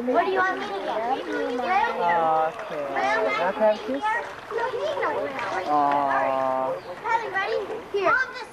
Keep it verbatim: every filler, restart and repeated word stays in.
What do you want me to get? Okay. Now can I kiss? No, you need no. Aww. Ready? Here.